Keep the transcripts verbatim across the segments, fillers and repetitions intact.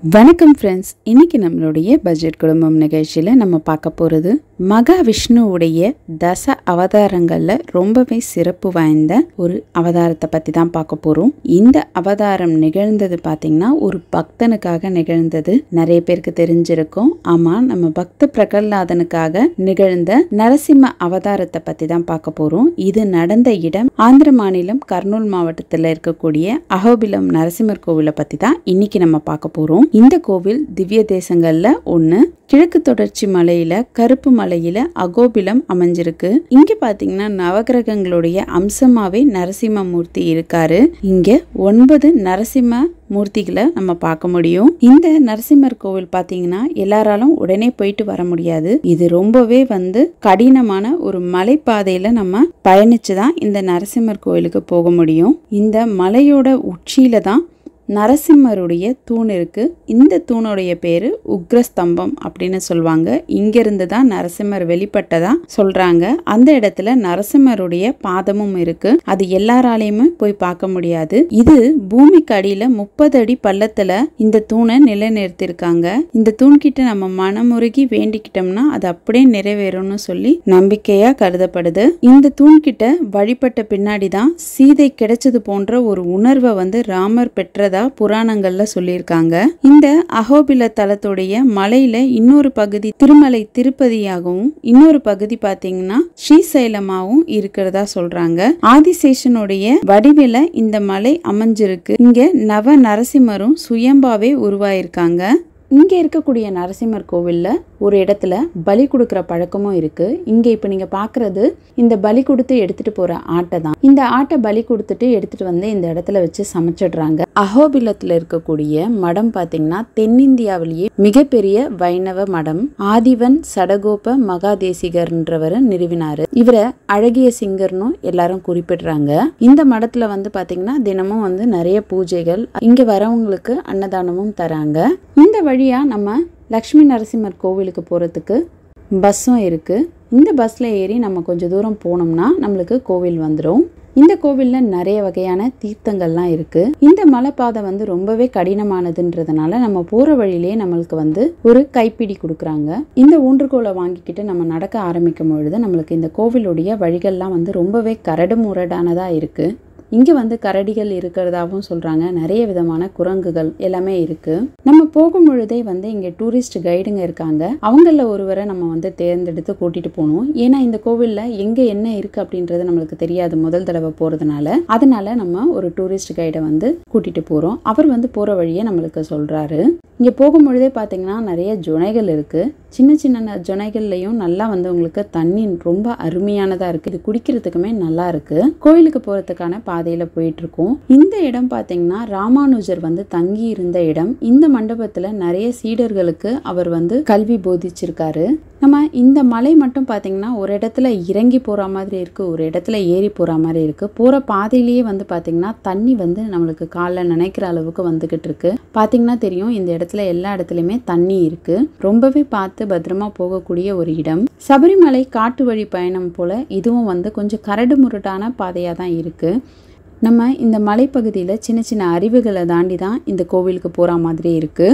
வணக்கம் ஃப்ரெண்ட்ஸ், இன்னைக்கு நம்மளுடைய பட்ஜெட் குடும்பம் நிகழ்ச்சியில் நம்ம பார்க்க போகிறது மகாவிஷ்ணுவுடைய தச அவதாரங்களில் ரொம்பவே சிறப்பு வாய்ந்த ஒரு அவதாரத்தை பற்றி தான் பார்க்க போகிறோம். இந்த அவதாரம் நிகழ்ந்தது பார்த்திங்கன்னா ஒரு பக்தனுக்காக நிகழ்ந்தது. நிறைய பேருக்கு தெரிஞ்சிருக்கும். ஆமாம், நம்ம பக்த பிரகலாதனுக்காக நிகழ்ந்த நரசிம்ம அவதாரத்தை பற்றி தான் பார்க்க போகிறோம். இது நடந்த இடம் ஆந்திர மாநிலம் கர்னூல் மாவட்டத்தில் இருக்கக்கூடிய அஹோபிலம் நரசிம்மர் கோவிலை பற்றி தான் இன்னைக்கு நம்ம பார்க்க போகிறோம். இந்த கோவில் திவ்ய தேசங்கள்ல ஒண்ணு. கிழக்கு தொடர்ச்சி மலையில கருப்பு மலையில அகோபிலம் அமைஞ்சிருக்கு. இங்க பாத்தீங்கன்னா நவகிரகங்களுடைய அம்சமாவே நரசிம்ம மூர்த்தி இருக்காரு. இங்க ஒன்பது நரசிம்ம மூர்த்திகளை நம்ம பார்க்க முடியும். இந்த நரசிம்மர் கோவில் பாத்தீங்கன்னா எல்லாராலும் உடனே போயிட்டு வர முடியாது. இது ரொம்பவே வந்து கடினமான ஒரு மலைப்பாதையில நம்ம பயணிச்சுதான் இந்த நரசிம்மர் கோவிலுக்கு போக முடியும். இந்த மலையோட உச்சியில தான் நரசிம்மருடைய தூண் இருக்கு. இந்த தூணுடைய பேரு உக்ரஸ்தம்பம் அப்படின்னு சொல்லுவாங்க. இங்கிருந்து தான் நரசிம்மர் வெளிப்பட்டதா சொல்றாங்க. அந்த இடத்துல நரசிம்மருடைய பாதமும் இருக்கு. அது எல்லாராலையுமே போய் பார்க்க முடியாது. இது பூமிக்கு அடியில முப்பது அடி பள்ளத்துல இந்த தூணை நிலைநிறுத்திருக்காங்க. இந்த தூண் கிட்ட நம்ம மனமுருகி வேண்டிக்கிட்டோம்னா அது அப்படியே நிறைவேறும்னு சொல்லி நம்பிக்கையா கருதப்படுது. இந்த தூண் கிட்ட வழிபட்ட பின்னாடிதான் சீதை கிடைச்சது போன்ற ஒரு உணர்வை வந்து ராமர் பெற்றதா புராணங்கள்ல சொல்லியிருக்காங்க. இந்த அஹோபில தலத்துடைய மலையில இன்னொரு பகுதி திருமலை திருப்பதியாகவும் இன்னொரு பகுதி பாத்தீங்கன்னா ஸ்ரீசைலமாவும் இருக்கிறதா சொல்றாங்க. ஆதிசேஷனுடைய வடிவில இந்த மலை அமைஞ்சிருக்கு. இங்க நவ நரசிம்மரும் சுயம்பாவே உருவாயிருக்காங்க. இங்க இருக்கக்கூடிய நரசிம்மர் கோவில்ல ஒரு இடத்துல பலி கொடுக்கற பழக்கமும் இருக்கு. இங்க இப்ப நீங்க பாக்குறது இந்த பலி கொடுத்து எடுத்துட்டு போற ஆட்டை தான். இந்த ஆட்டை பலி கொடுத்துட்டு எடுத்துட்டு வந்து இந்த இடத்துல வச்சு சமைச்சிடுறாங்க. அஹோபிலத்துல இருக்கக்கூடிய மடம் பாத்தீங்கன்னா தென்னிந்தியாவிலேயே மிகப்பெரிய வைணவ மடம். ஆதிவன் சடகோப மகாதேசிகர்ன்றவர் நிறுவினாரு. இவரை அழகிய சிங்கர்னு எல்லாரும் குறிப்பிடுறாங்க. இந்த மடத்துல வந்து பாத்தீங்கன்னா தினமும் வந்து நிறைய பூஜைகள், இங்க வரவங்களுக்கு அன்னதானமும் தராங்க. இந்த வழியா நம்ம லக்ஷ்மி நரசிம்மர் கோவிலுக்கு போறதுக்கு பஸ்ஸும் இருக்கு. இந்த பஸ்ல ஏறி நம்ம கொஞ்சம் தூரம் போனோம்னா நம்மளுக்கு கோவில் வந்துடும். இந்த கோவில்ல நிறைய வகையான தீர்த்தங்கள்லாம் இருக்கு. இந்த மலைப்பாதை வந்து ரொம்பவே கடினமானதுன்றதுனால நம்ம போற வழியிலேயே நம்மளுக்கு வந்து ஒரு கைப்பிடி கொடுக்குறாங்க. இந்த ஊன்றுகோலை வாங்கிக்கிட்டு நம்ம நடக்க ஆரம்பிக்கும் பொழுது நம்மளுக்கு இந்த கோவிலுடைய வழிகள்லாம் வந்து ரொம்பவே கரடு முரடானதா இருக்கு. இங்க வந்து கரடிகள் இருக்கிறதாவும் சொல்றாங்க. நிறைய விதமான குரங்குகள் எல்லாமே இருக்கு. நம்ம போகும் பொழுதே வந்து இங்க டூரிஸ்ட் கைடுங்க இருக்காங்க. அவங்கள ஒருவரை நம்ம வந்து தேர்ந்தெடுத்து கூட்டிட்டு போகணும். ஏன்னா இந்த கோவில்ல எங்க என்ன இருக்கு அப்படின்றது நம்மளுக்கு தெரியாது முதல் தடவை போறதுனால. அதனால நம்ம ஒரு டூரிஸ்ட் கைடை வந்து கூட்டிட்டு போறோம். அவர் வந்து போற வழியை நம்மளுக்கு சொல்றாரு. இங்க போகும் பொழுதே பாத்தீங்கன்னா நிறைய ஜுனைகள் இருக்கு. சின்ன சின்ன ஜுனைகள்லயும் நல்லா வந்து உங்களுக்கு தண்ணி ரொம்ப அருமையானதா இருக்கு. இது குடிக்கிறதுக்குமே நல்லா இருக்கு. கோயிலுக்கு போறதுக்கான பாதையில போயிட்டு இருக்கோம். இந்த இடம் பாத்தீங்கன்னா ராமானுஜர் வந்து தங்கி இருந்த இடம். இந்த மண்டபத்துல நிறைய சீடர்களுக்கு அவர் வந்து கல்வி போதிச்சிருக்காரு. நம்ம இந்த மலை மட்டும் பாத்தீங்கன்னா ஒரு இடத்துல இறங்கி போற மாதிரி இருக்கு, ஒரு இடத்துல ஏறி போற மாதிரி இருக்கு. போற பாதையிலேயே வந்து பாத்தீங்கன்னா தண்ணி வந்து நம்மளுக்கு காலில் நினைக்கிற அளவுக்கு வந்துகிட்டு இருக்கு. பாத்தீங்கன்னா தெரியும், இந்த இடத்துல எல்லா இடத்துலயுமே தண்ணி இருக்கு. ரொம்பவே பார்த்து பத்திரமா போகக்கூடிய ஒரு இடம். சபரிமலை காட்டு வழி பயணம் போல இதுவும் வந்து கொஞ்சம் கரடு முரடான பாதையா தான் இருக்கு. நம்ம இந்த மலைப்பகுதியில சின்ன சின்ன அருவிகளை தாண்டி தான் இந்த கோவிலுக்கு போற மாதிரி இருக்கு.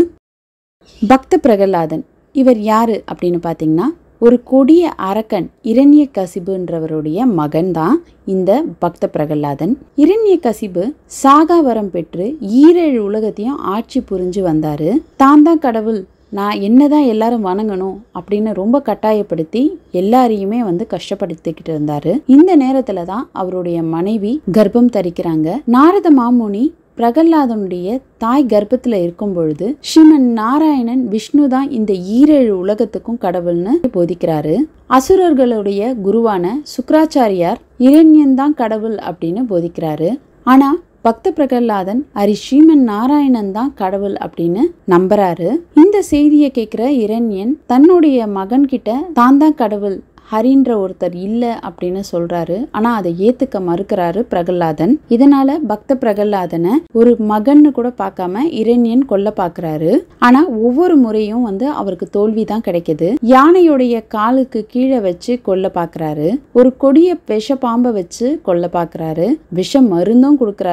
பக்த பிரகலாதன் இவர் யாரு அப்படின்னு பாத்தீங்கன்னா ஒரு கொடிய அரக்கன் இரண்ய கசிபுன்றவருடைய மகன் தான் இந்த பக்த பிரகலாதன். இரண்ய கசிபு சாகாவரம் பெற்று ஈரேழு உலகத்தையும் ஆட்சி புரிஞ்சு வந்தாரு. தான் தான் கடவுள், நான் என்னதான் எல்லாரும் வணங்கணும் அப்படின்னு ரொம்ப கட்டாயப்படுத்தி எல்லாரையுமே வந்து கஷ்டப்படுத்திக்கிட்டு இருந்தாரு. இந்த நேரத்துல தான் அவருடைய மனைவி கர்ப்பம் தரிக்கிறாங்க. நாரத மாமுனி பிரகலாதனுடைய தாய் கர்ப்பத்துல இருக்கும் பொழுது ஸ்ரீமன் நாராயணன் விஷ்ணு தான் இந்த ஈரேழு உலகத்துக்கும் கடவுள்னு போதிக்கிறாரு. அசுரர்களுடைய குருவான சுக்ராச்சாரியார் இரண்யன் தான் கடவுள் அப்படின்னு போதிக்கிறாரு. ஆனா பக்த பிரகலாதன் ஹரி ஸ்ரீமன் நாராயணன் தான் கடவுள் அப்படின்னு நம்புறாரு. இந்த செய்தியை கேட்கிற இரண்யன் தன்னுடைய மகன் கிட்ட தான் தான் கடவுள், ஹரின்ற ஒருத்தர் இல்ல அப்படின்னு சொல்றாரு. ஆனா அதை ஏத்துக்க மறுக்கிறாரு பிரகலாதன். இதனால பக்த பிரகலாதனை ஒரு மகன்னு கூட பார்க்காம இரண்யன் கொல்ல பாக்குறாரு. ஆனா ஒவ்வொரு முறையும் வந்து அவருக்கு தோல்விதான் கிடைக்குது. யானையுடைய காலுக்கு கீழே வச்சு கொல்ல பாக்குறாரு. ஒரு கொடிய விஷ பாம்பை வச்சு கொல்ல பாக்குறாரு. விஷ மருந்தும் கொடுக்கறாரு.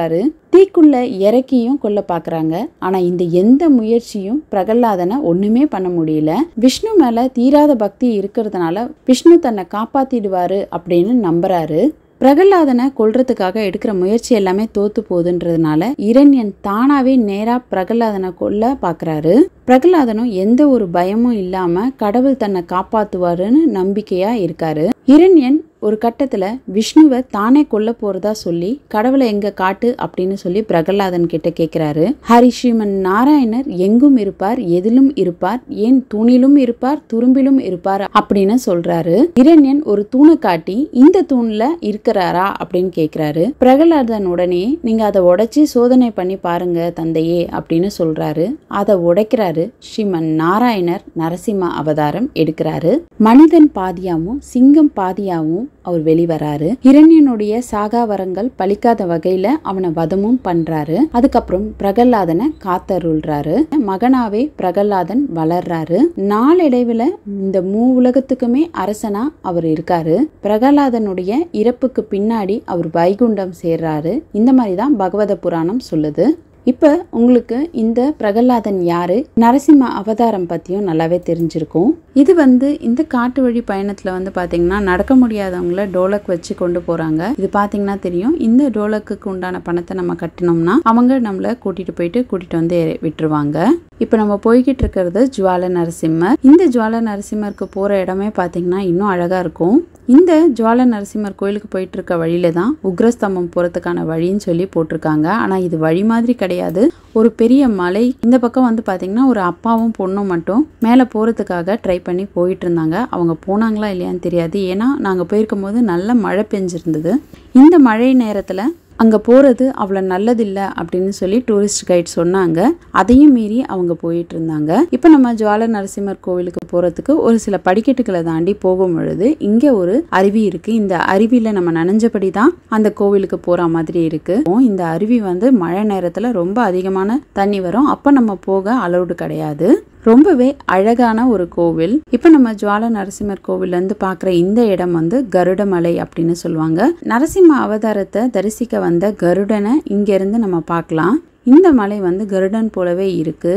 தீக்குள்ள இறக்கியும் கொல்ல பாக்குறாங்க. ஆனா இந்த எந்த முயற்சியும் பிரகலாதனை ஒண்ணுமே பண்ண முடியல. விஷ்ணு மேல தீராத பக்தி இருக்கிறதுனால விஷ்ணு தன்னை காப்பாத்திடுவாரு அப்படின்னு நம்புறாரு. பிரகலாதனை கொல்றதுக்காக எடுக்கிற முயற்சி எல்லாமே தோத்து போகுதுன்றதுனால இரண்யன் தானாவே நேரா பிரகலாதனை கொல்ல பாக்குறாரு. பிரகலாதனும் எந்த ஒரு பயமும் இல்லாம கடவுள் தன்னை காப்பாத்துவாருன்னு நம்பிக்கையா இருக்காரு. இரண்யன் ஒரு கட்டத்துல விஷ்ணுவை தானே கொல்ல போறதா சொல்லி கடவுளை எங்க காட்டு அப்படின்னு சொல்லி பிரகலாதன் கிட்ட கேக்குறாரு. ஹரி ஸ்ரீமன் நாராயணர் எங்கும் இருப்பார், எதிலும் இருப்பார், ஏன் தூணிலும் இருப்பார், துரும்பிலும் இருப்பார் அப்படின்னு சொல்றாரு. இரண்யன் ஒரு தூணை காட்டி இந்த தூண்ல இருக்கிறாரா அப்படின்னு கேக்குறாரு. பிரகலாதன் உடனே நீங்க அதை உடைச்சி சோதனை பண்ணி பாருங்க தந்தையே அப்படின்னு சொல்றாரு. அதை உடைக்கிறாரு. ஸ்ரீமன் நாராயணர் நரசிம்ம அவதாரம் எடுக்கிறாரு. மனிதன் பாதியாவும் சிங்கம் பாதியாவும் அவர் வெளிவராரு. இரண்யனுடைய சாகாவரங்கள் பலிக்காத வகையில அவனை வதமும் பண்றாரு. அதுக்கப்புறம் பிரகலாதனை காத்தருள்றாரு. மகனாவே பிரகலாதன் வளர்றாரு. நாளடைவுல இந்த மூ உலகத்துக்குமே அரசனா அவர் இருக்காரு. பிரகலாதனுடைய இறப்புக்கு பின்னாடி அவர் வைகுண்டம் சேர்றாரு. இந்த மாதிரிதான் பகவத புராணம் சொல்லுது. இப்ப உங்களுக்கு இந்த பிரகலாதன் யாரு, நரசிம்ம அவதாரம் பத்தியும் நல்லாவே தெரிஞ்சிருக்கும். இது வந்து இந்த காட்டு வழி பயணத்துல வந்து பாத்தீங்கன்னா நடக்க முடியாதவங்கள டோலக் வச்சு கொண்டு போறாங்க. இது பாத்தீங்கன்னா தெரியும். இந்த டோலக்குக்கு உண்டான பணத்தை நம்ம கட்டினோம்னா அவங்க நம்மள கூட்டிட்டு போயிட்டு கூட்டிட்டு வந்து விட்டுருவாங்க. இப்ப நம்ம போய்கிட்டு இருக்கிறது ஜுவால நரசிம்மர். இந்த ஜுவால நரசிம்மருக்கு போற இடமே பாத்தீங்கன்னா இன்னும் அழகா இருக்கும். இந்த ஜுவால நரசிம்மர் கோயிலுக்கு போயிட்டு இருக்க வழியில தான் உக்ரஸ்தம்பம் போறதுக்கான வழின்னு சொல்லி போட்டிருக்காங்க. ஆனா இது வழி மாதிரி கிடையாது, ஒரு பெரிய மலை. இந்த பக்கம் வந்து பாத்தீங்கன்னா ஒரு அப்பாவும் பொண்ணும் மட்டும் மேல போறதுக்காக ட்ரை பண்ணி போயிட்டு இருந்தாங்க. அவங்க போனாங்களா இல்லையான்னு தெரியாது. ஏன்னா நாங்க போயிருக்கும் போது நல்ல மழை பெஞ்சிருந்தது. இந்த மழை நேரத்துல அங்க போறது அவ்வளவு நல்லதில்லை அப்படின்னு சொல்லி டூரிஸ்ட் கைட் சொன்னாங்க. அதையும் மீறி அவங்க போயிட்டு இருந்தாங்க. இப்ப நம்ம ஜுவால நரசிம்மர் கோவிலுக்கு போறதுக்கு ஒரு சில படிக்கட்டுகளை தாண்டி போகும் பொழுது இங்க ஒரு அருவி இருக்கு. இந்த அருவியில நம்ம நனைஞ்சபடிதான் அந்த கோவிலுக்கு போற மாதிரி இருக்கு. இந்த அருவி வந்து மழை நேரத்துல ரொம்ப அதிகமான தண்ணி வரும். அப்ப நம்ம போக அலௌடு கிடையாது. ரொம்பவே அழகான ஒரு கோவில். இப்ப நம்ம ஜுவால நரசிம்மர் கோவில்ல இருந்து பாக்குற இந்த இடம் வந்து கருடமலை அப்படின்னு சொல்லுவாங்க. நரசிம்ம அவதாரத்தை தரிசிக்க வந்த கருடனை இங்க இருந்து நம்ம பார்க்கலாம். இந்த மலை வந்து கருடன் போலவே இருக்கு.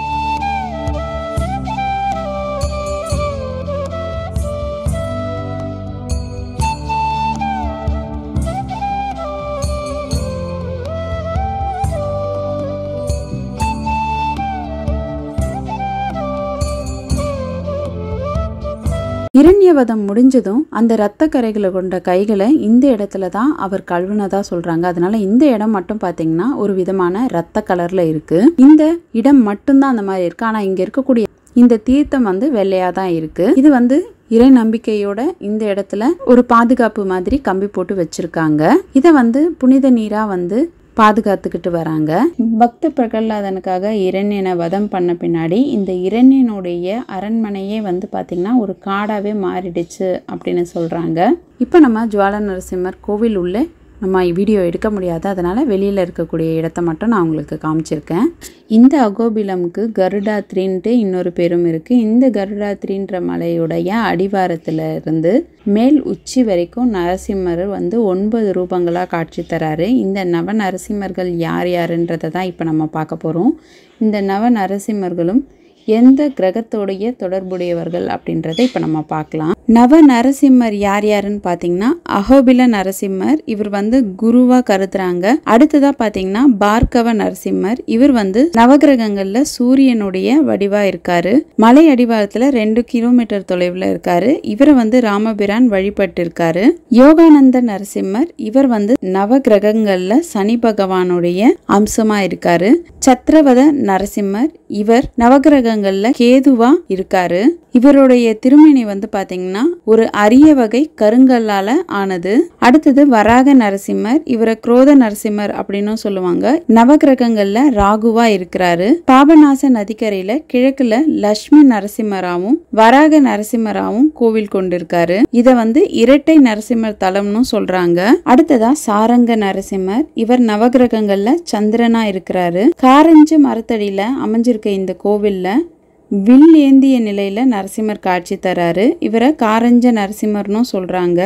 இரண்யவதம் முடிஞ்சதும் அந்த ரத்த கரைகளை கொண்ட கைகளை இந்த இடத்துல தான் அவர் கழுவுனதா சொல்றாங்க. அதனால இந்த இடம் மட்டும் பாத்தீங்கன்னா ஒரு விதமான ரத்த கலர்ல இருக்கு. இந்த இடம் மட்டும்தான் அந்த மாதிரி இருக்கு. ஆனா இங்க இருக்கக்கூடிய இந்த தீர்த்தம் வந்து வெள்ளையா தான் இருக்கு. இது வந்து இறை நம்பிக்கையோட இந்த இடத்துல ஒரு பாதுகாப்பு மாதிரி கம்பி போட்டு வச்சிருக்காங்க. இத வந்து புனித நீரா வந்து பாதுகாத்துக்கிட்டு வராங்க. பக்த பிரகலாதனுக்காக இரண்யனை வதம் பண்ண பின்னாடி இந்த இரண்யனுடைய அரண்மனையே வந்து பாத்தீங்கன்னா ஒரு காடாவே மாறிடுச்சு அப்படின்னு சொல்றாங்க. இப்ப நம்ம ஜுவால நரசிம்மர் கோவில் உள்ள நம்ம வீடியோ எடுக்க முடியாது, அதனால வெளியில இருக்கக்கூடிய இடத்த மட்டும் நான் உங்களுக்கு காமிச்சிருக்கேன். இந்த அகோபிலம்க்கு கருடாத்ரின்ட்டு இன்னொரு பேரும் இருக்கு. இந்த கருடாத்ரின்ற மலையுடைய அடிவாரத்துல இருந்து மேல் உச்சி வரைக்கும் நரசிம்மர் வந்து ஒன்பது ரூபங்களா காட்சி தராரு. இந்த நவ நரசிம்மர்கள் யார் யாருன்றதை தான் இப்ப நம்ம பார்க்க போறோம். இந்த நவ நரசிம்மர்களும் எந்த கிரகத்தோடைய தொடர்புடையவர்கள் அப்படின்றத இப்ப நம்ம பார்க்கலாம். நவ நரசிம்மர் யார் யாருன்னு பாத்தீங்கன்னா அகோபில நரசிம்மர், இவர் வந்து குருவா கருதுறாங்க. அடுத்ததா பாத்தீங்கன்னா பார்கவ நரசிம்மர், இவர் வந்து நவகிரகங்கள்ல சூரியனுடைய வடிவா இருக்காரு. மலை அடிவாரத்துல ரெண்டு கிலோமீட்டர் தொலைவுல இருக்காரு. இவரை வந்து ராமபிரான் வழிபட்டு இருக்காரு. யோகானந்த நரசிம்மர், இவர் வந்து நவகிரகங்கள்ல சனி பகவானுடைய அம்சமா இருக்காரு. சத்ரவத நரசிம்மர், இவர் நவகிரகங்கள்ல கேதுவா இருக்காரு. இவருடைய திருமேனி வந்து பாத்தீங்கன்னா ஒரு அரிய வகை கருங்கல்லால ஆனது. அடுத்தது வராக நரசிம்மர், இவரை குரோத நரசிம்மர் அப்படின்னு சொல்லுவாங்க. நவகிரகங்கள்ல ராகுவா இருக்கிறாரு. பாபநாச நதிக்கரையில கிழக்குல லட்சுமி நரசிம்மராவும் வராக நரசிம்மராவும் கோவில் கொண்டிருக்காரு. இத வந்து இரட்டை நரசிம்மர் தலம்னு சொல்றாங்க. அடுத்ததா சாரங்க நரசிம்மர், இவர் நவகிரகங்கள்ல சந்திரனா இருக்கிறாரு. காரஞ்சு மரத்தடியில அமைஞ்சிருக்க இந்த கோவில்ல வில் ஏந்திய நிலையில நரசிம்மர் காட்சி தராரு. இவரை காரஞ்ச நரசிம்மர்னு சொல்றாங்க.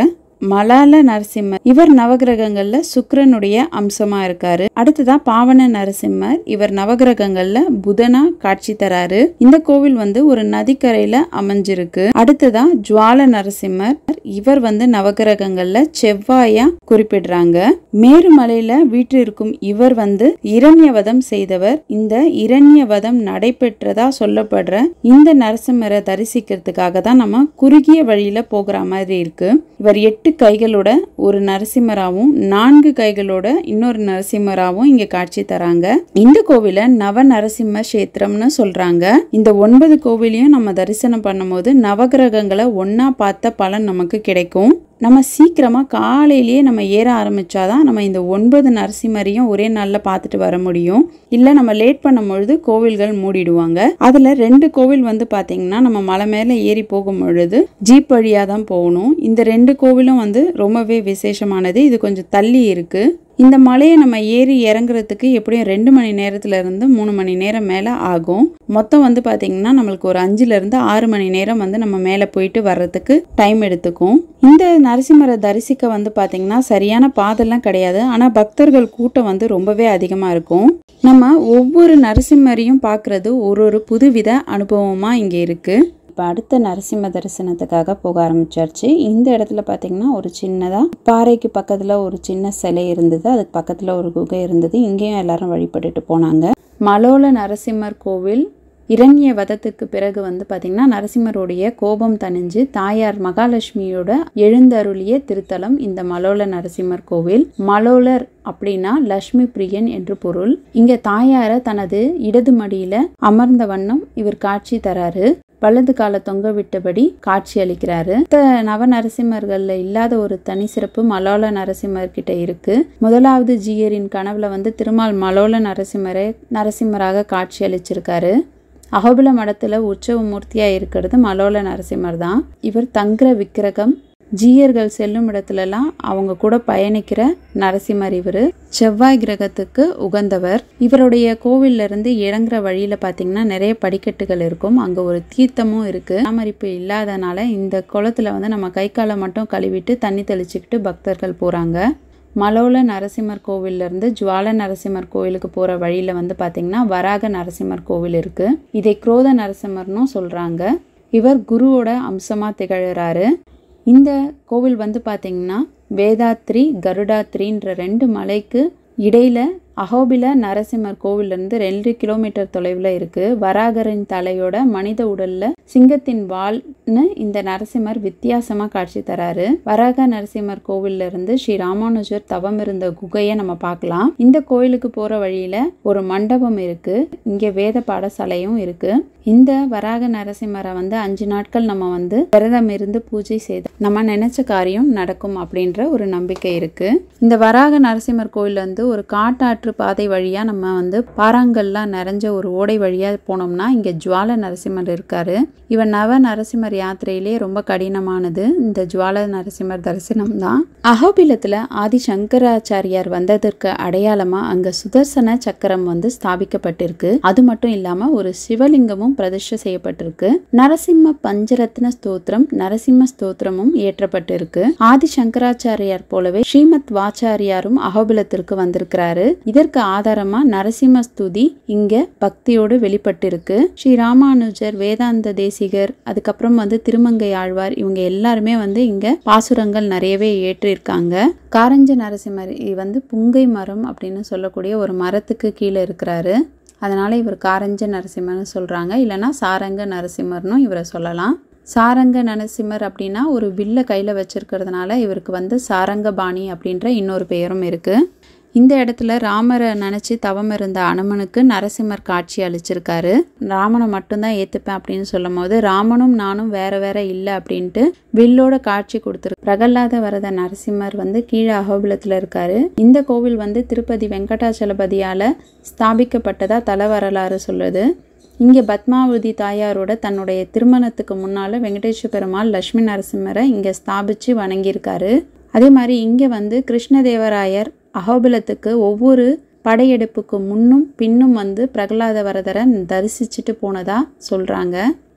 மலால நரசிம்மர், இவர் நவகிரகங்கள்ல சுக்கிரனுடைய அம்சமா இருக்காரு. அடுத்ததான் பாவன நரசிம்மர், இவர் நவகிரகங்கள்ல புதனா காட்சி தராரு. இந்த கோவில் வந்து ஒரு நதிக்கரையில அமைஞ்சிருக்கு. அடுத்ததான் ஜுவால நரசிம்மர், இவர் வந்து நவகிரகங்கள்ல செவ்வாயா குறிப்பிடுறாங்க. மேருமலையில வீற்றிருக்கும் இவர் வந்து இரண்யவதம் செய்தவர். இந்த இரண்யவதம் நடைபெற்றதா சொல்லப்படுற இந்த நரசிம்மரை தரிசிக்கிறதுக்காக தான் நம்ம குறுகிய வழியில போகிற மாதிரி இருக்கு. இவர் எட்டு கைகளோட ஒரு நரசிம்மராவும் நான்கு கைகளோட இன்னொரு நரசிம்மராவும் இங்க காட்சி தராங்க. இந்த கோவில நவ நரசிம்ம கஷேத்திரம்னு சொல்றாங்க. இந்த ஒன்பது கோவிலையும் நம்ம தரிசனம் பண்ணும் போது நவகிரகங்களை ஒன்னா பார்த்த பலன் நமக்கு கிடைக்கும். நம்ம சீக்கிரமா காலையிலேயே நம்ம ஏற ஆரம்பிச்சாதான் நம்ம இந்த ஒன்பது நரசிம்மரையும் ஒரே நாள்ல பார்த்துட்டு வர முடியும். இல்ல நம்ம லேட் பண்ணும் பொழுது கோவில்கள் மூடிடுவாங்க. அதுல ரெண்டு கோவில் வந்து பாத்தீங்கன்னா நம்ம மலை மேல ஏறி போகும் பொழுது ஜீப் வழியா தான் போகணும். இந்த ரெண்டு கோவிலும் வந்து ரொம்பவே விசேஷமானது. இது கொஞ்சம் தள்ளி இருக்கு. இந்த மலையை நம்ம ஏறி இறங்குறதுக்கு எப்படியும் ரெண்டு மணி நேரத்துல இருந்து மூணு மணி நேரம் மேல ஆகும். மொத்தம் வந்து பாத்தீங்கன்னா நம்மளுக்கு ஒரு அஞ்சுல இருந்து ஆறு மணி நேரம் வந்து நம்ம மேல போயிட்டு வர்றதுக்கு டைம் எடுத்துக்கும். இந்த நரசிம்மரை தரிசிக்க வந்து பாத்தீங்கன்னா சரியான பாதெல்லாம் கிடையாது. ஆனா பக்தர்கள் கூட்டம் வந்து ரொம்பவே அதிகமா இருக்கும். நம்ம ஒவ்வொரு நரசிம்மரையும் பாக்குறது ஒரு ஒரு புதுவித அனுபவமா இங்க இருக்கு. இப்போ அடுத்த நரசிம்ம தரிசனத்துக்காக போக ஆரம்பிச்சாச்சு. இந்த இடத்துல பார்த்தீங்கன்னா ஒரு சின்னதாக பாறைக்கு பக்கத்தில் ஒரு சின்ன சிலை இருந்தது. அதுக்கு பக்கத்தில் ஒரு குகை இருந்தது. இங்கேயும் எல்லாரும் வழிபட்டுட்டு போனாங்க. மலோல நரசிம்மர் கோவில் இரண்ய வதத்துக்கு பிறகு வந்து பார்த்தீங்கன்னா நரசிம்மருடைய கோபம் தணிஞ்சு தாயார் மகாலட்சுமியோட எழுந்தருளிய திருத்தலம் இந்த மலோல நரசிம்மர் கோவில். மலோலர் அப்படின்னா லட்சுமி பிரியன் என்று பொருள். இங்க தாயார தனது இடது மடியில அமர்ந்த வண்ணம் இவர் காட்சி தராரு. வலது கால தொங்க விட்டபடி காட்சி அளிக்கிறாரு. நவ நரசிம்மர்கள்ல இல்லாத ஒரு தனி சிறப்பு மலோல நரசிம்மர் கிட்ட இருக்கு. முதலாவது ஜீயரின் கனவுல வந்து திருமால் மலோல நரசிம்மரை நரசிம்மராக காட்சி அளிச்சிருக்காரு. அகோபில மடத்துல உற்சவ மூர்த்தியா இருக்கிறது மலோல நரசிம்மர் தான். இவர் தங்குற விக்கிரகம். ஜீயர்கள் செல்லும் இடத்துலலாம் அவங்க கூட பயணிக்கிற நரசிம்மர் இவர். செவ்வாய் கிரகத்துக்கு உகந்தவர். இவருடைய கோவில்ல இருந்து இறங்குற வழியில பாத்தீங்கன்னா நிறைய படிக்கட்டுகள் இருக்கும். அங்க ஒரு தீர்த்தமும் இருக்கு. பராமரிப்பு இல்லாதனால இந்த குளத்துல வந்து நம்ம கை காலை மட்டும் கழுவிட்டு தண்ணி தெளிச்சுக்கிட்டு பக்தர்கள் போறாங்க. மலோல நரசிம்மர் கோவில்ல இருந்து ஜுவால நரசிம்மர் கோவிலுக்கு போற வழியில வந்து பாத்தீங்கன்னா வராக நரசிம்மர் கோவில் இருக்கு. இதை குரோத நரசிம்மர்னும் சொல்றாங்க. இவர் குருவோட அம்சமா திகழறாரு. இந்த கோவில் வந்து பாத்தீங்கன்னா வேதாத்ரி கருடாத்ரின்ற ரெண்டு மலைக்கு இடையில அகோபில நரசிம்மர் கோவில் இருந்து ரெண்டு கிலோமீட்டர் தொலைவில் இருக்கு. வராகரின் தலையோட மனித உடல்ல சிங்கத்தின் வால்னு இந்த நரசிம்மர் வித்தியாசமா காட்சி தராரு. வராக நரசிம்மர் கோவில்ல இருந்து ஸ்ரீ ராமானுஜர் தவம் இருந்த குகையை நம்ம பார்க்கலாம். இந்த கோயிலுக்கு போற வழியில ஒரு மண்டபம் இருக்கு. இங்க வேத பாடசாலையும் இருக்கு. இந்த வராக நரசிம்மரை வந்து அஞ்சு நாட்கள் நம்ம வந்து விரதம் இருந்து பூஜை செய்து நம்ம நினைச்ச காரியம் நடக்கும் அப்படின்ற ஒரு நம்பிக்கை இருக்கு. இந்த வராக நரசிம்மர் கோயில் வந்து ஒரு காட்டாற்று பாதை வழியா நம்ம வந்து பாறாங்கல்லாம் நிறைஞ்ச ஒரு ஓடை வழியா போனோம்னா இங்க ஜுவால நரசிம்மர் இருக்காரு. இவன் நவ நரசிம்மர் யாத்திரையிலே ரொம்ப கடினமானது இந்த ஜுவால நரசிம்மர் தரிசனம் தான். அகோபிலத்துல ஆதி சங்கராச்சாரியார் வந்ததற்கு அடையாளமா அங்க சுதர்சன சக்கரம் வந்து ஸ்தாபிக்கப்பட்டிருக்கு. அது மட்டும் இல்லாம ஒரு சிவலிங்கமும் பிரதிஷ்டை செய்யப்பட்டிருக்கு. நரசிம்ம பஞ்சரத்ன ஸ்தோத்திரம் நரசிம்ம ஸ்தோத்திரமும் இயற்றப்பட்டிருக்கு. ஆதி சங்கராச்சாரியார் போலவே ஸ்ரீமத் வாச்சாரியாரும் அகோபிலத்திற்கு வந்திருக்கிறாரு. இதற்கு ஆதாரமா நரசிம்ம ஸ்துதி இங்க பக்தியோடு வெளிப்பட்டிருக்கு. ஸ்ரீ ராமானுஜர், வேதாந்த தேசிகர், அதுக்கப்புறம் வந்து திருமங்கை ஆழ்வார், இவங்க எல்லாருமே வந்து இங்க பாசுரங்கள் நிறையவே ஏற்றிருக்காங்க. காரஞ்ச நரசிம்மர் வந்து புங்கை மரம் அப்படின்னு சொல்லக்கூடிய ஒரு மரத்துக்கு கீழே இருக்கிறாரு. அதனால இவர் காரஞ்ச நரசிம்மர்னு சொல்றாங்க. இல்லைன்னா சாரங்க நரசிம்மர்னும் இவரை சொல்லலாம். சாரங்க நரசிம்மர் அப்படின்னா ஒரு வில்ல கையில வச்சிருக்கிறதுனால இவருக்கு வந்து சாரங்கபாணி அப்படின்ற இன்னொரு பெயரும் இருக்கு. இந்த இடத்துல ராமரை நினைச்சு தவம் இருந்த அனுமனுக்கு நரசிம்மர் காட்சி அளிச்சிருக்காரு. ராமனை மட்டும்தான் ஏத்துப்பேன் அப்படின்னு சொல்லும் போது ராமனும் நானும் வேற வேற இல்லை அப்படின்ட்டு வில்லோட காட்சி கொடுத்துரு. பிரகலாத வரத நரசிம்மர் வந்து கீழே அகோபிலத்துல இருக்காரு. இந்த கோவில் வந்து திருப்பதி வெங்கடாச்சலபதியால ஸ்தாபிக்கப்பட்டதா தல வரலாறு சொல்லுது. இங்கே பத்மாவதி தாயாரோட தன்னுடைய திருமணத்துக்கு முன்னால வெங்கடேஸ்வர பெருமாள் லட்சுமி நரசிம்மரை இங்கே ஸ்தாபிச்சு வணங்கியிருக்காரு. அதே மாதிரி இங்கே வந்து கிருஷ்ணதேவராயர் அகோபிலத்துக்கு ஒவ்வொரு படையெடுப்புக்கு முன்னும் பின்னும் வந்து பிரகலாத வரதரை தரிசிச்சுட்டு போனதா சொல்றாங்க.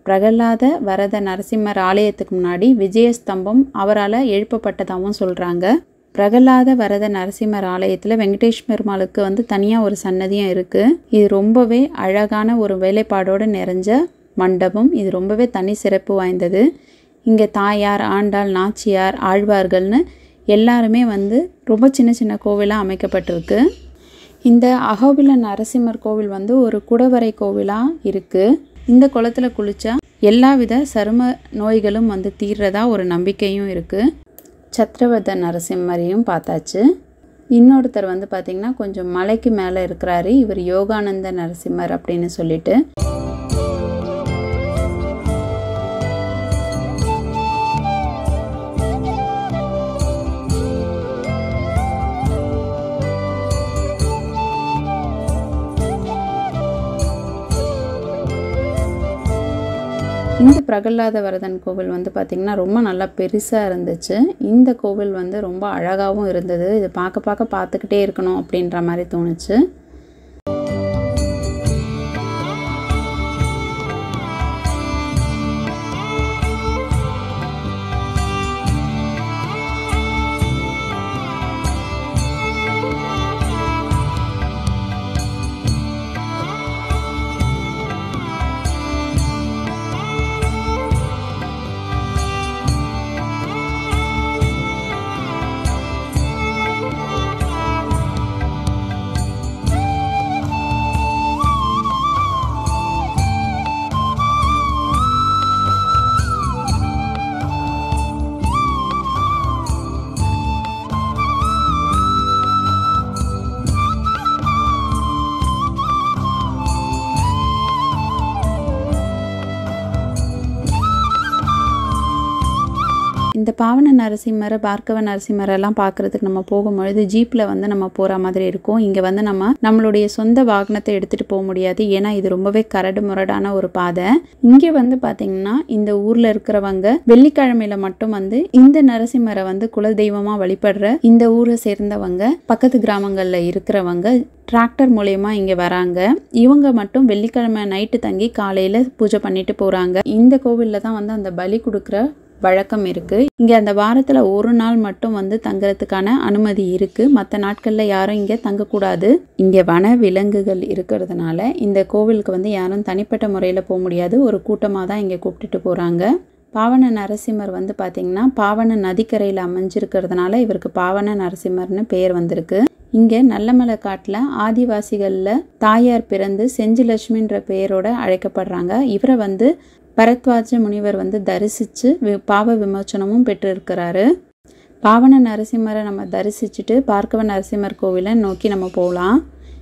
பிரகலாத வரத நரசிம்மர் ஆலயத்துக்கு முன்னாடி விஜயஸ்தம்பம் அவரால் எழுப்பப்பட்டதாகவும் சொல்கிறாங்க. பிரகலாத வரத நரசிம்மர் ஆலயத்தில் வெங்கடேஷ் பெருமாளுக்கு வந்து தனியாக ஒரு சன்னதியும் இருக்குது. இது ரொம்பவே அழகான ஒரு வேலைப்பாடோடு நிறைஞ்ச மண்டபம். இது ரொம்பவே தனி சிறப்பு வாய்ந்தது. இங்கே தாயார், ஆண்டாள், நாச்சியார், ஆழ்வார்கள்னு எல்லாருமே வந்து ரொம்ப சின்ன சின்ன கோவிலாக அமைக்கப்பட்டிருக்கு. இந்த அகோபில நரசிம்மர் கோவில் வந்து ஒரு குடவரை கோவிலாக இருக்குது. இந்த குளத்தில் குளித்தா எல்லாவித சரும நோய்களும் வந்து தீர்றதா ஒரு நம்பிக்கையும் இருக்குது. சத்ரவத நரசிம்மரையும் பார்த்தாச்சு. இன்னொருத்தர் வந்து பார்த்திங்கன்னா கொஞ்சம் மலைக்கு மேலே இருக்கிறாரு. இவர் யோகானந்த நரசிம்மர் அப்படின்னு சொல்லிட்டு. இந்த பிரகலாத வரதன் கோவில் வந்து பார்த்திங்கன்னா ரொம்ப நல்லா பெருசாக இருந்துச்சு. இந்த கோவில் வந்து ரொம்ப அழகாகவும் இருந்தது. இது பார்க்க பார்க்க பார்த்துக்கிட்டே இருக்கணும் அப்படின்ற மாதிரி தோணுச்சு. இந்த பாவன நரசிம்மர், பார்க்கவ நரசிம்மர் எல்லாம் பார்க்குறதுக்கு நம்ம போகும்பொழுது ஜீப்பில் வந்து நம்ம போகிற மாதிரி இருக்கும். இங்கே வந்து நம்ம நம்மளுடைய சொந்த வாகனத்தை எடுத்துகிட்டு போக முடியாது. ஏன்னா இது ரொம்பவே கரடு முரடான ஒரு பாதை. இங்கே வந்து பார்த்திங்கன்னா இந்த ஊரில் இருக்கிறவங்க வெள்ளிக்கிழமையில மட்டும் வந்து இந்த நரசிம்மரை வந்து குலதெய்வமாக வழிபடுற இந்த ஊரை சேர்ந்தவங்க, பக்கத்து கிராமங்களில் இருக்கிறவங்க டிராக்டர் மூலயமா இங்கே வராங்க. இவங்க மட்டும் வெள்ளிக்கிழமை நைட்டு தங்கி காலையில் பூஜை பண்ணிட்டு போகிறாங்க. இந்த கோவிலில் தான் வந்து அந்த பலி கொடுக்குற வழக்கம் இருக்குது. இங்கே அந்த வாரத்தில் ஒரு நாள் மட்டும் வந்து தங்குறதுக்கான அனுமதி இருக்குது. மற்ற நாட்களில் யாரும் இங்கே தங்கக்கூடாது. இங்கே வன விலங்குகள் இருக்கிறதுனால இந்த கோவிலுக்கு வந்து யாரும் தனிப்பட்ட முறையில் போக முடியாது. ஒரு கூட்டமாக தான் இங்கே கூப்பிட்டுட்டு போகிறாங்க. பாவன நரசிம்மர் வந்து பார்த்திங்கன்னா பாவன நதிக்கரையில் அமைஞ்சிருக்கிறதுனால இவருக்கு பாவன நரசிம்மர்னு பெயர் வந்திருக்கு. இங்கே நல்லமலை காட்டில் ஆதிவாசிகளில் தாயார் பிறந்து செஞ்சிலட்சுமின்ற பெயரோட அழைக்கப்படுறாங்க. இவரை வந்து பரத்வாஜ முனிவர் வந்து தரிசித்து பாவ விமோச்சனமும் பெற்றிருக்கிறாரு. பாவன நரசிம்மரை நம்ம தரிசிச்சுட்டு பார்க்கவ நரசிம்மர் கோவிலை நோக்கி நம்ம போகலாம்.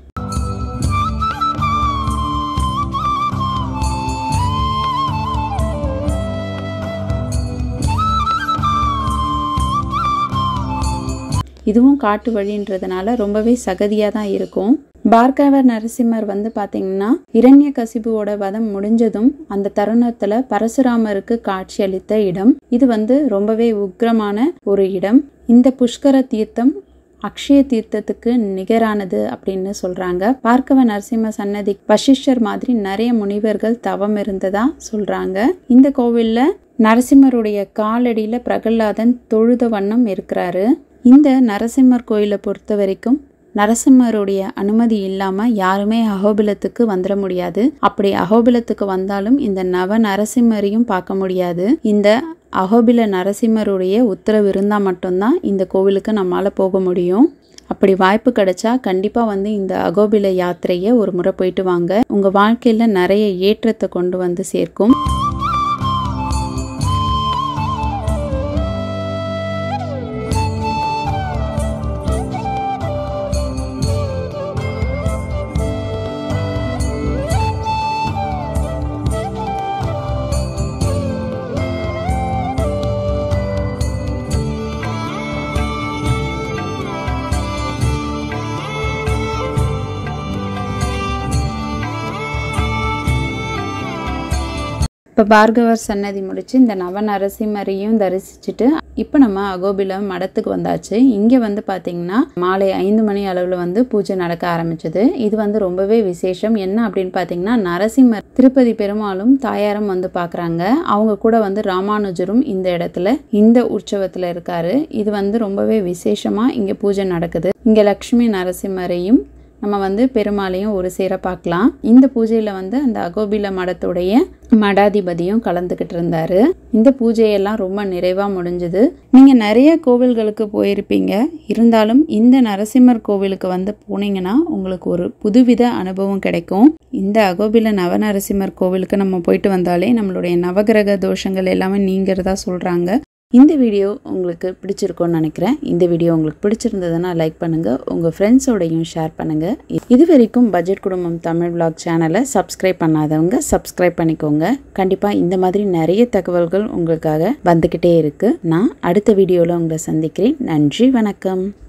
இதுவும் காட்டு வழின்றதுனால ரொம்பவே சகதியாக தான் இருக்கும். பார்க்கவ நரசிம்மர் வந்து பார்த்தீங்கன்னா இரண்ய கசிபுவோட வதம் முடிஞ்சதும் அந்த தருணத்தில் பரசுராமருக்கு காட்சி அளித்த இடம். இது வந்து ரொம்பவே உக்ரமான ஒரு இடம். இந்த புஷ்கர தீர்த்தம் அக்ஷய தீர்த்தத்துக்கு நிகரானது அப்படின்னு சொல்றாங்க. பார்க்கவ நரசிம்ம சன்னதி வசிஷ்டர் மாதிரி நிறைய முனிவர்கள் தவம் இருந்ததா சொல்றாங்க. இந்த கோவில்ல நரசிம்மருடைய காலடியில பிரகலாதன் தொழுத வண்ணம் இருக்கிறாரு. இந்த நரசிம்மர் கோயிலை பொறுத்த வரைக்கும் நரசிம்மருடைய அனுமதி இல்லாமல் யாருமே அகோபிலத்துக்கு வந்துட முடியாது. அப்படி அகோபிலத்துக்கு வந்தாலும் இந்த நவ நரசிம்மரையும் பார்க்க முடியாது. இந்த அகோபில நரசிம்மருடைய உத்தரவு இருந்தால் மட்டும்தான் இந்த கோவிலுக்கு நம்மளால் போக முடியும். அப்படி வாய்ப்பு கிடைச்சா கண்டிப்பாக வந்து இந்த அகோபில யாத்திரையை ஒரு முறை போயிட்டு வாங்க. உங்கள் வாழ்க்கையில் நிறைய ஏற்றத்தை கொண்டு வந்து சேர்க்கும். இப்போ பார்கவர் சன்னதி முடிச்சு இந்த நவ நரசிம்மரையும் தரிசிச்சுட்டு இப்போ நம்ம அகோபிலம் மடத்துக்கு வந்தாச்சு. இங்கே வந்து பார்த்தீங்கன்னா மாலை ஐந்து மணி அளவில் வந்து பூஜை நடக்க ஆரம்பிச்சது. இது வந்து ரொம்பவே விசேஷம். என்ன அப்படின்னு பார்த்தீங்கன்னா நரசிம்மர் திருப்பதி பெருமாளும் தாயாரும் வந்து பார்க்குறாங்க. அவங்க கூட வந்து ராமானுஜரும் இந்த இடத்துல இந்த உற்சவத்தில் இருக்காரு. இது வந்து ரொம்பவே விசேஷமாக இங்கே பூஜை நடக்குது. இங்கே லக்ஷ்மி நரசிம்மரையும் நம்ம வந்து பெருமாளையும் ஒரு சேர பார்க்கலாம். இந்த பூஜையில் வந்து அந்த அகோபில மடத்துடைய மடாதிபதியும் கலந்துக்கிட்டு இருந்தாரு. இந்த பூஜையெல்லாம் ரொம்ப நிறைவாக முடிஞ்சுது. நீங்கள் நிறைய கோவில்களுக்கு போயிருப்பீங்க, இருந்தாலும் இந்த நரசிம்மர் கோவிலுக்கு வந்து போனீங்கன்னா உங்களுக்கு ஒரு புதுவித அனுபவம் கிடைக்கும். இந்த அகோபில நவநரசிம்மர் கோவிலுக்கு நம்ம போயிட்டு வந்தாலே நம்மளுடைய நவகிரக தோஷங்கள் எல்லாமே நீங்கிறதா சொல்கிறாங்க. இந்த வீடியோ உங்களுக்கு பிடிச்சிருக்கும்னு நினைக்கிறேன். இந்த வீடியோ உங்களுக்கு பிடிச்சிருந்ததுன்னா லைக் பண்ணுங்கள், உங்கள் ஃப்ரெண்ட்ஸோடையும் ஷேர் பண்ணுங்கள். இது வரைக்கும் பட்ஜெட் குடும்பம் தமிழ் விளாக் சேனலை சப்ஸ்கிரைப் பண்ணாதவங்க சப்ஸ்கிரைப் பண்ணிக்கோங்க. கண்டிப்பாக இந்த மாதிரி நிறைய தகவல்கள் உங்களுக்காக வந்துக்கிட்டே இருக்குது. நான் அடுத்த வீடியோவில் உங்களை சந்திக்கிறேன். நன்றி, வணக்கம்.